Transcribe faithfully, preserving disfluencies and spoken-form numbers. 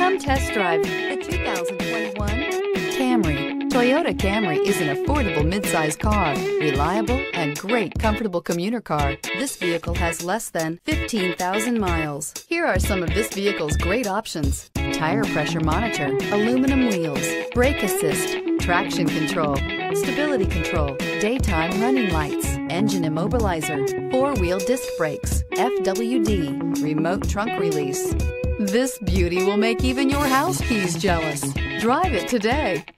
Come test drive the two thousand twenty-one Camry. Toyota Camry is an affordable midsize car, reliable and great comfortable commuter car. This vehicle has less than fifteen thousand miles. Here are some of this vehicle's great options: tire pressure monitor, aluminum wheels, brake assist, traction control, stability control, daytime running lights, engine immobilizer, four-wheel disc brakes, F W D, remote trunk release. This beauty will make even your house keys jealous. Drive it today.